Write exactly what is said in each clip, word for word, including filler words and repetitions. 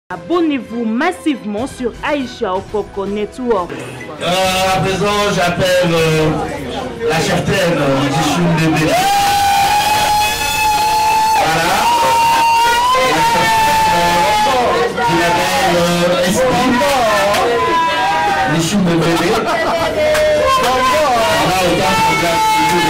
Abonnez-vous massivement sur Aïcha Okoko Network. Euh, à présent, j'appelle euh, la cheftaine euh, du Choum Bébé. Voilà. La cheftaine qui l'appelle euh, Esprit. Les Choum Bébé. Voilà, autant que vous avez de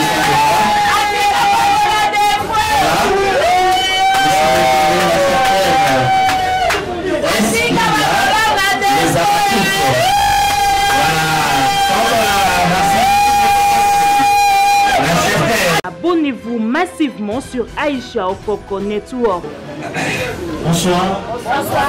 Abonnez-vous massivement sur Aïcha Okoko Network. Bonsoir. Bonsoir.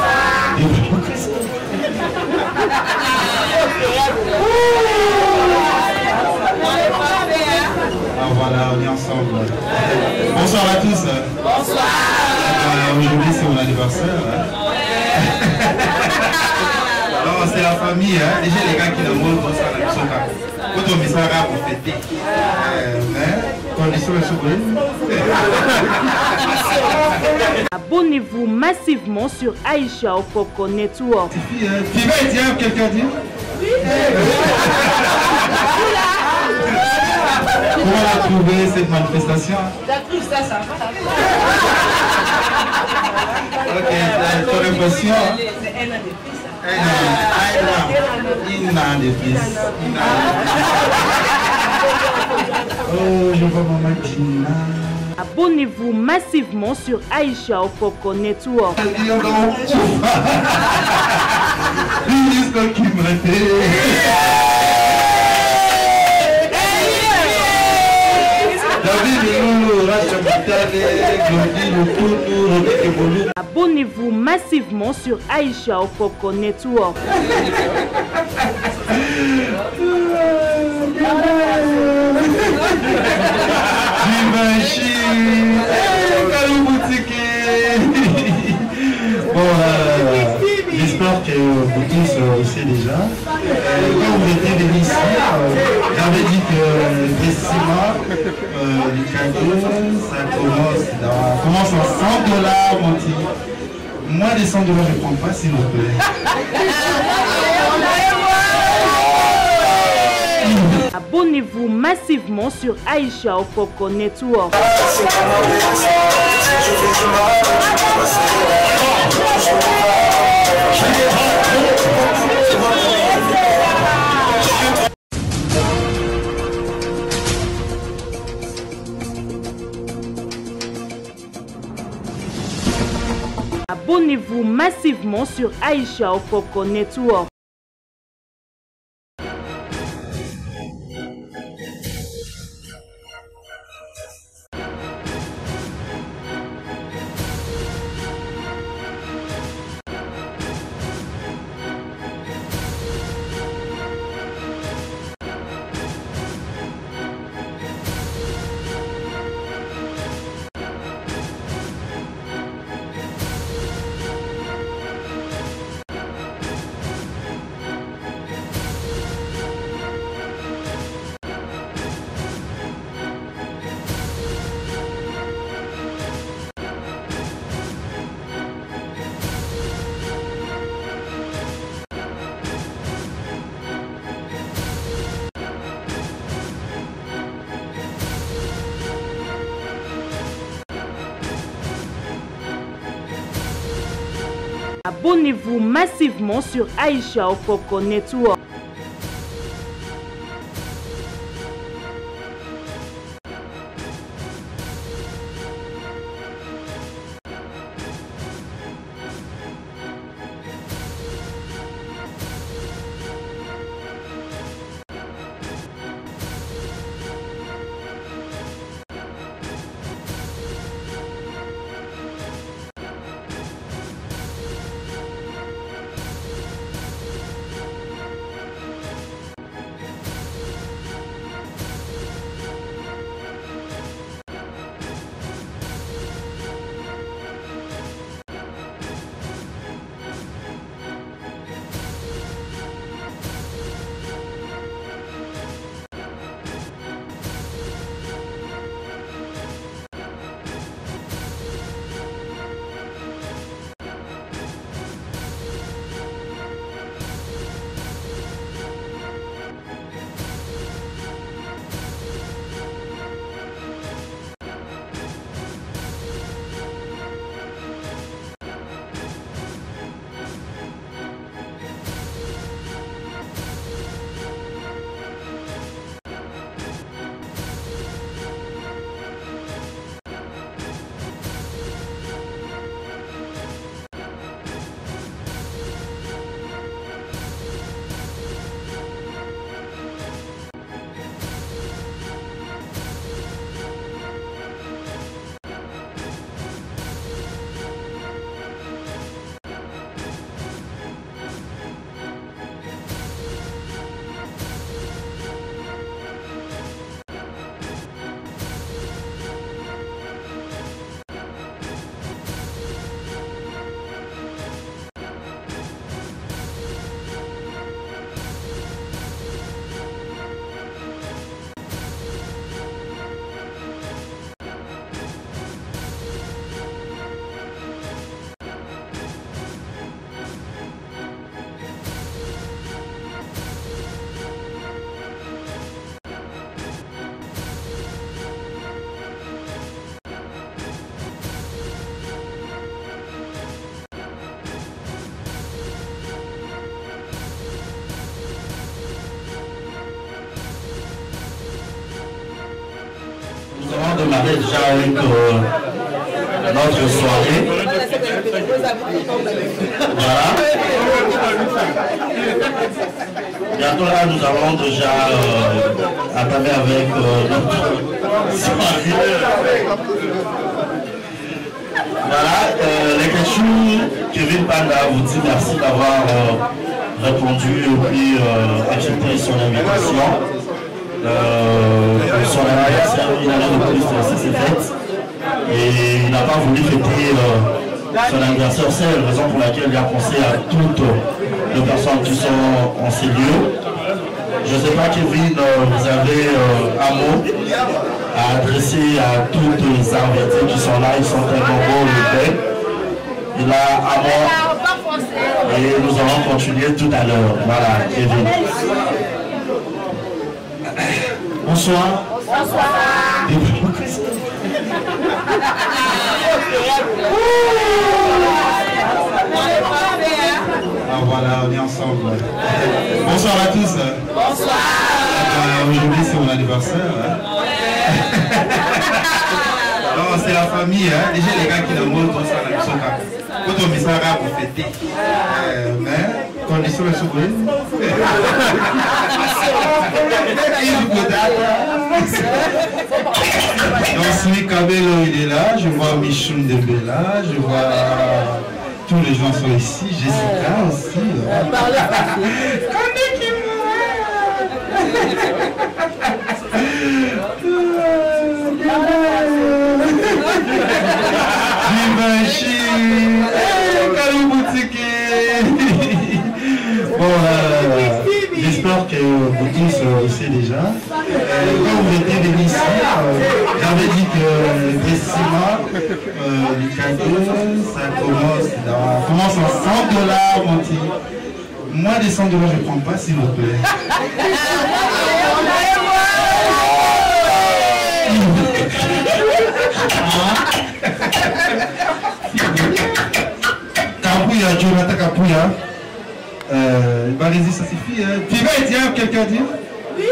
Ah, voilà, on est ensemble. Bonsoir à tous. Bonsoir. Euh, Aujourd'hui, c'est mon anniversaire. Hein. Alors, c'est la famille. Hein. Déjà, les gars qui nous montrent ça, la mission. Quand on met ça là pour fêter. Mais, condition est souveraine. Abonnez-vous massivement sur Aïcha Okoko Network. Tu vas dire quelqu'un dit? Comment on a trouvé cette manifestation? J'ai trouvé ça sympa. Ok, ton impression? C'est un an de plus. Un an, un an de plus. Oh, je vois maman Gina. Abonnez-vous massivement sur Aïcha Okoko Network. Ministre qui me Abonnez-vous massivement sur Aïcha Okoko Network. Bon, euh, j'espère que vous tous euh, savez déjà. Euh, quand vous étiez venus ici, euh, j'avais dit que les six mois, euh, les cadeaux, ça commence, dans, commence à cent dollars, mon petit. Moins de cent dollars, je ne prends pas, s'il vous plaît. Abonnez-vous massivement sur Aïcha Okoko Network. Abonnez-vous massivement sur Aïcha Okoko Network. Abonnez-vous massivement sur Aïcha Okoko Network. démarrer déjà avec euh, notre soirée. Voilà. Bientôt là, nous allons déjà euh, attaquer avec euh, notre soirée. Voilà, euh, les questions, Kevin Panda vous dit merci d'avoir euh, répondu et puis euh, accepté son invitation. Euh, son anniversaire, une année de plus, ça s'est fait. Et il n'a pas voulu fêter euh, son anniversaire. C'est la raison pour laquelle il a pensé à toutes les personnes qui sont en ces lieux. Je ne sais pas, Kevin, euh, vous avez euh, un mot à adresser à toutes les invités qui sont là. Ils sont tellement beaux, le fait. Il a un mot. Et nous allons continuer tout à l'heure. Voilà, Kevin. Bonsoir. Bonsoir. Ah voilà, on est ensemble. Bonsoir à tous. Bonsoir. Euh, Aujourd'hui c'est mon anniversaire. Hein. Alors c'est la famille. Hein. Déjà les gars qui nous montrent tout ça, la mission quand on met ça là pour fêter. Euh, mais condition est souverain. Donc Smi Kabelo il est là, je vois Michoun Debe là, je vois tous les gens sont ici, Jessica aussi. Bon, euh, j'espère que vous tous euh, savez déjà. Euh, quand vous étiez venus ici, euh, j'avais dit que précisément, euh, le cadeau, ça commence, dans, commence en cent dollars, mon petit. Moins de cent dollars, je ne prends pas, s'il vous plaît. Kapouya, Jonathan Kapouya. Euh, Barésie, ça suffit. Hein. Figa et Diable, quelqu'un dit? Oui.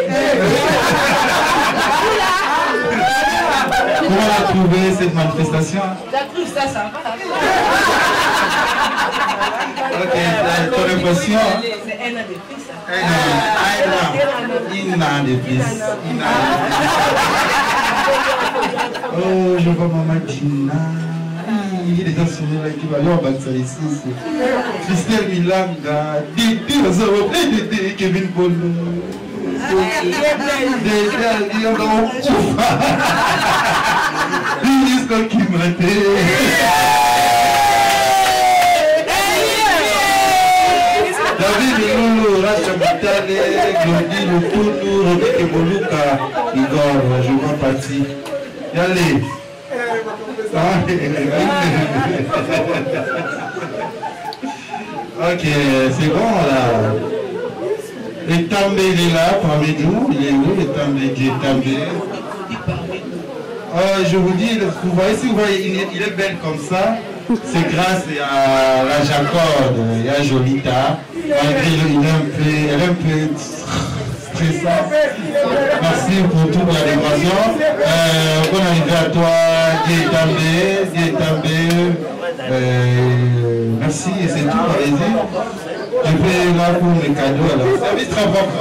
Comment on a trouvé cette manifestation? T'as trouvé ça sympa? Ok, ton impression? C'est un an de plus, ça. Un an. Un an de plus. Un an de plus. Oh, je vois Maman Dina. Il est dans ce là qui va aller en bas de ça ici. Christelle Milanga, Didi, Didi, Kevin Polo. Didi, Didi, qui m'a dit. David Lolo, Racha Matale, Glody Lukutu, Rodike Moluka, Igor, je vois parti. Allez. Ok, c'est bon là. Et També il est là parmi nous. Il est où le També qui est També? euh, Je vous dis, vous voyez, si vous voyez, il est, il est belle comme ça. C'est grâce à la Jacorde et à Jolita. Malgré il est un peu, elle est un peu stressante. Merci pour toute la décoration. Euh, bonne arrivée à toi, Dieu També, Dieu També. Euh, merci et c'est tout, allez-y. Je vais là pour mes cadeaux alors. Service très bon.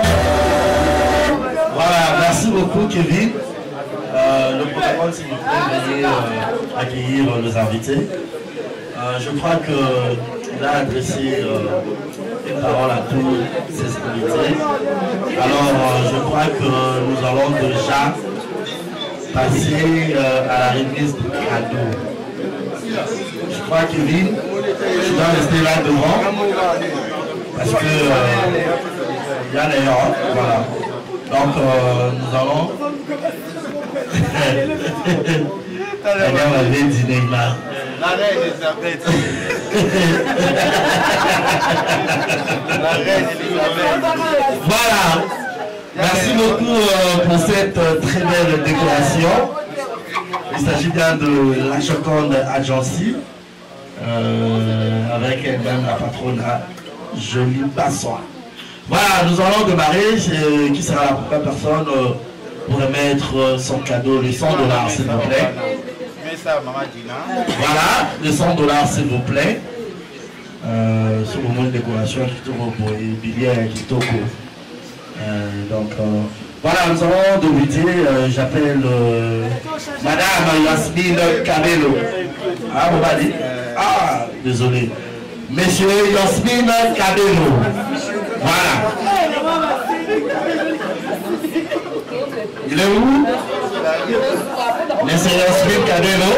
Voilà, merci beaucoup Kevin. Euh, le protocole, s'il vous plaît, veuillez euh, accueillir euh, les invités. Euh, je crois qu'il a adressé euh, une parole à tous ses invités. Alors, euh, je crois que nous allons déjà passer euh, à la remise du cadeau. Je crois que Kevin, tu dois rester là devant parce que euh, il y a les gens, voilà. Donc, euh, nous allons. La gamme avait dîné là. La reine Elisabeth. La reine Elisabeth. Voilà. Merci beaucoup euh, pour cette euh, très belle décoration. Il s'agit bien de la Joconde Agency euh, avec elle-même la patronne Jolie Bassois. Voilà, nous allons démarrer. Qui sera la première personne euh, pour remettre son cadeau, les cent dollars s'il vous plaît. Voilà, les cent dollars s'il vous plaît. Euh, ce moment de décoration qui tourne pour les billets qui toquent. Euh, donc euh, voilà, nous allons débuter. Euh, J'appelle euh, Madame Yasmine Cabello. Ah, vous m'avez dit? Ah, désolé. Monsieur Yasmine Cabello. Voilà. Il est où? Monsieur Yasmine Cabello.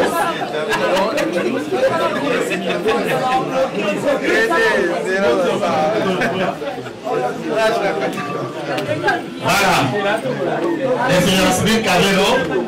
Voilà. Monsieur Yasmine Cabello.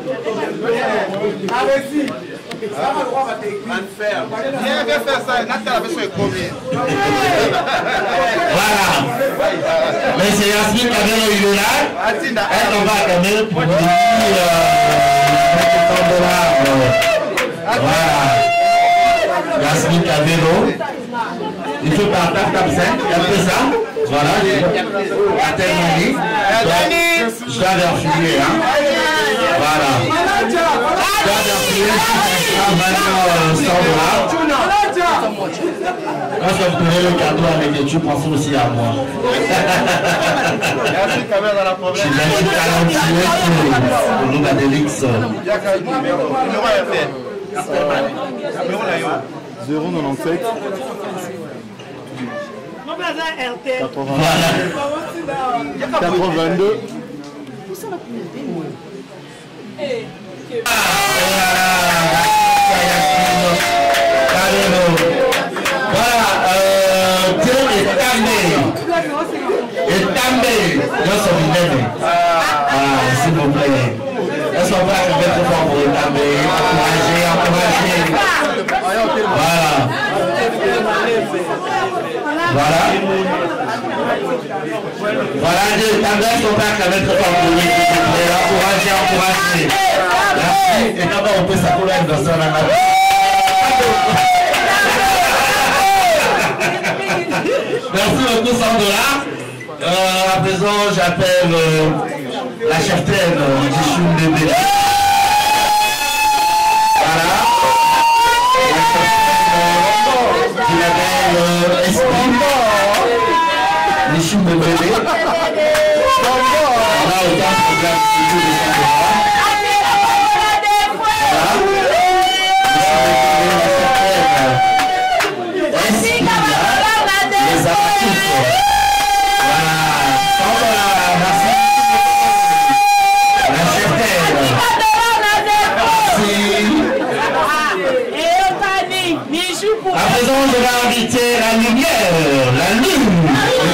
Voilà. Monsieur Yasmine Cabello, il est là. Elle en va quand même pour lui dire cent dollars. Voilà. Yasmine Cabello. Il faut par tap tap cinq. Il y a un peu ça. Voilà. Attends, je dois vérifier. Hein. Voilà. Je dois vérifier. Maintenant, cent dollars. Quand je vous donner le cadeau avec les tubes, pensez aussi à moi. Je suis talentueux pour le Lugadélix. zéro quatre-vingt-dix-sept quatre-vingt-deux Voilà, euh, Dieu est tombé. Est tombé. Dieu s'en vient. Ah, s'il vous plaît. Est-ce qu'on va faire très fort pour tomber? Encourager, encourager. Voilà. Voilà. Voilà, Dieu est tombé. Est-ce qu'on va faire très fort pour lui? Encourager, encourager. Merci. Et d'abord, on peut s'accouler dans son âme. Merci beaucoup, cent dollars. Euh, à présent, j'appelle euh, la cheftaine euh, du choum de bébé. Voilà. La cheftaine euh, qui l'appelle euh, Esprit. Du choum de bébé. Voilà, autant de programmes du tout de cent dollars. À présent, je vais inviter la lumière, la lune,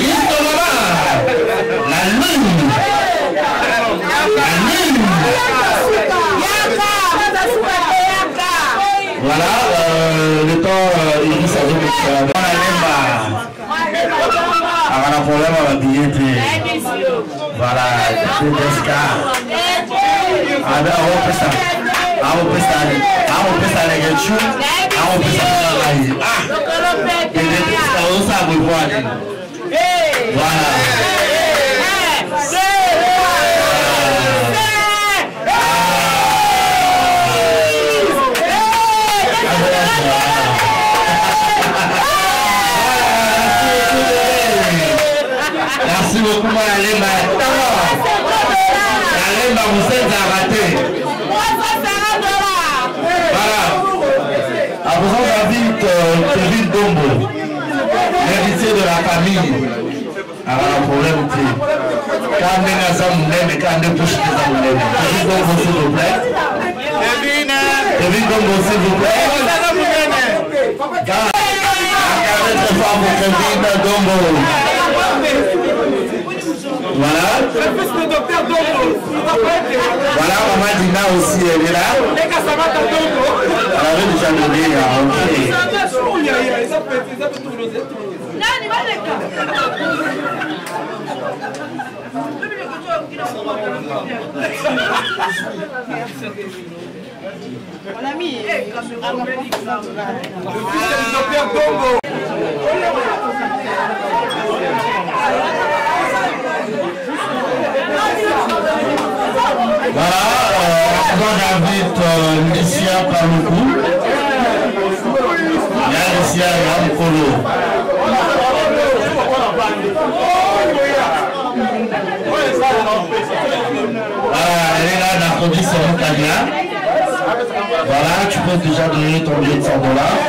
la lune, la lune. Voilà, euh, le temps, euh, il dit ça veut dire on a même pas. On a un problème à la billetterie. Voilà, c'est des cas. Ah ben, on peut ça. Ah, on peut ça. Ah, on peut ça les gars. Ah, on peut ça. Ah, il est ça, ça vous voit. Voilà. Merci beaucoup, Malemba. Malemba, vous êtes raté. Voilà. À présent, j'invite euh, Kevin Dombo, l'invité de la famille. Alors, le problème, c'est quand on a ça, on aime, quand on est poussé, on aime. Kevin Dombo, s'il vous plaît. Kevin Dombo, s'il vous plaît. Regardez très fort pour Kevin Dombo. Voilà. Voilà, Maman Dina aussi, elle est là. Elle avait déjà donné, ok. Mon ami, Voilà, euh, j'invite euh, Licia Paloukou. Il y a Licia Yamkolo. Voilà, elle est là, Narcotis Serotania. Voilà, tu peux déjà donner ton billet de cent dollars.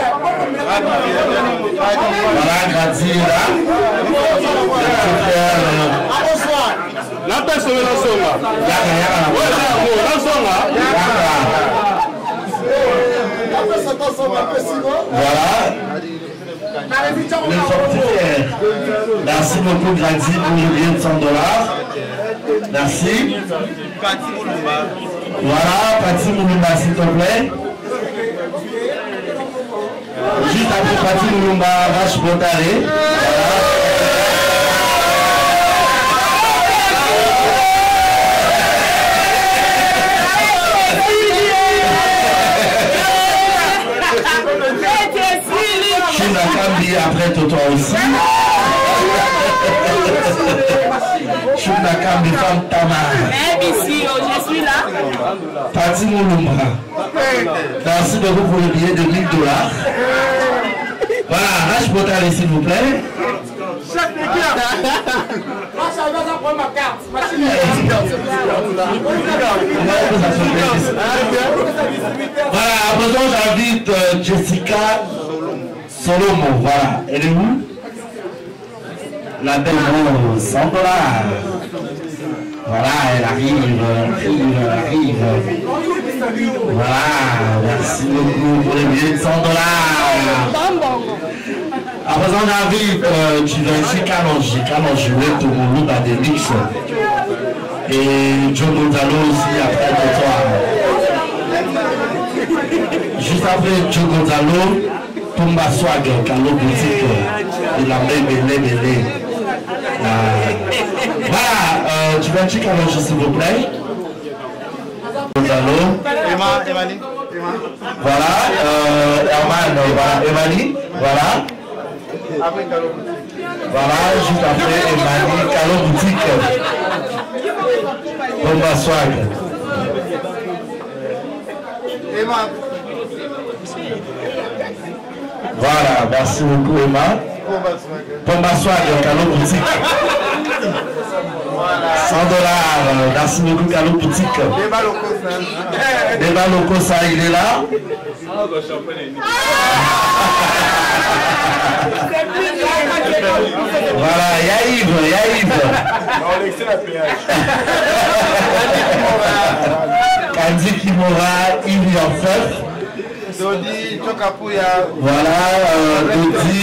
Voilà, Grady est là. La personne est là, voilà. Les fortifières. Merci beaucoup, Grady, pour le billet de cent dollars. Merci. Voilà, Pati Moulumba, s'il te plaît. Juste après Pati Moulumba, Vache Botaré. Voilà. Chinakambi après Toto aussi. Chinakambi femme Tamar. Même ici, je suis là. Pati Moulumba. Merci beaucoup pour le billet de mille dollars. Voilà, Vache Botaré s'il vous plaît. Chef de guerre. Moi, ça va prendre ma carte. Voilà, à présent j'invite euh, Jessica Solomo. Voilà, elle est où? La belle rose, cent dollars. Voilà, elle arrive, elle arrive, elle arrive. Voilà, merci beaucoup pour les billets de cent dollars. À présent, j'invite, euh, tu viens ici, Kalonji, Kalonji, tout le monde a des mix. Et Joe Gonzalo aussi, après le soir. Juste après Joe Gonzalo, Tomba Swag, Kalo Boutique, il a mis belé, belé. Voilà, euh, tu viens ici, Kalonji, s'il vous plaît. Gonzalo. Emani. Voilà, euh, Herman, Emani, voilà. Voilà, juste après, Emani, Kalo Boutique. Bomba Swag. Voilà, merci beaucoup, Emma. Bomba Swag, Kalo Boutique. cent dollars, merci beaucoup, Kalo Boutique. Débat locaux, ça, il est là. Voilà, Yaïve, Yaïve. Kandi Kimora, Yves Yorfef. Dodi, Chokapouya. Voilà, euh, Dodi.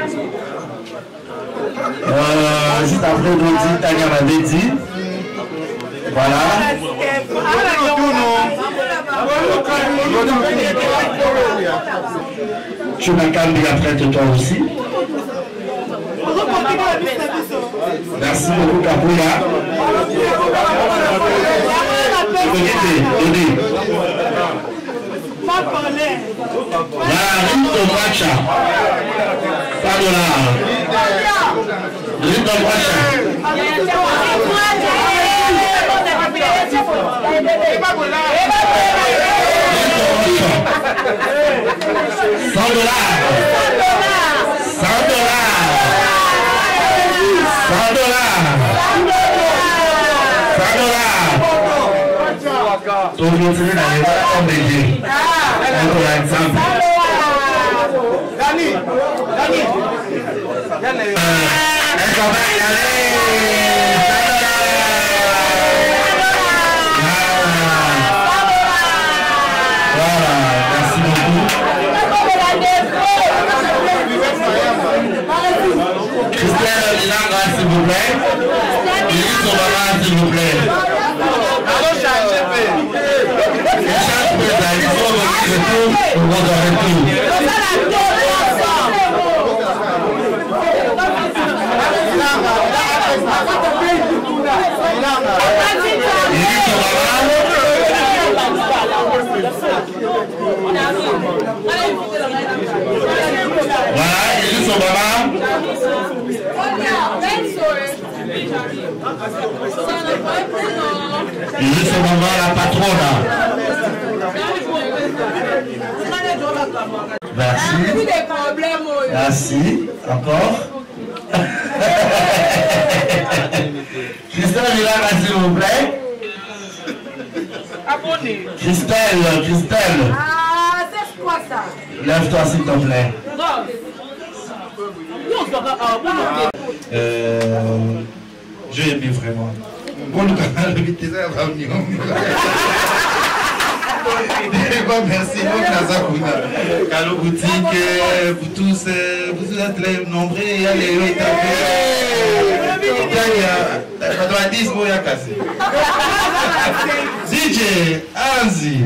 Euh, juste après Dodi, Tanya m'avait dit. Voilà. Tu m'as calmé après de toi aussi. Merci beaucoup, Kapouya. La Rito Bracha. Pas de là. Rito Bracha. cent dollars. cent dollars. cent dollars. cent dollars. Tout le monde est dans les embêtés. Encore un exemple. Dani, Dani. Un travail, allez. Voilà, merci beaucoup. Christiane Linanga, s'il vous plaît. Lise Obama, s'il vous plaît. Richard Preza, Lise Obama, retour, on va dans le retour. Lise Obama. Voilà, Lise Obama. Et juste ce moment, la patronne. Merci. Merci. Encore. Christelle Villara, s'il vous plaît. Abonné. Christelle, Christelle. Ah, c'est quoi ça? Lève-toi, s'il te plaît. Euh, j'ai aimé vraiment. Bon, le canal, le vite, c'est un ami. Merci, mon Kazakuna. Kalo Boutique, vous tous, vous êtes les nombreux, il y a les huit à dix mots, il y a cassé. D J, Anzi.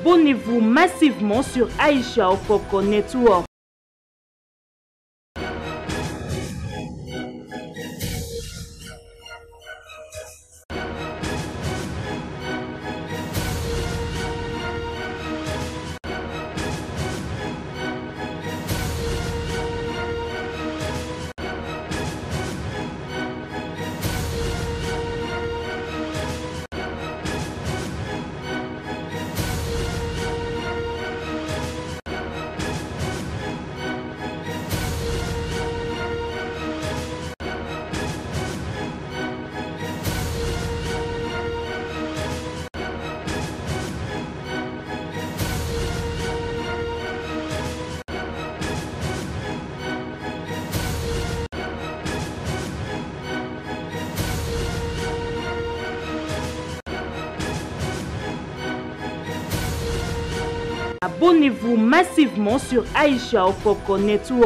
Abonnez-vous massivement sur Aïcha Okoko Network. Abonnez-vous massivement sur Aïcha Okoko Network.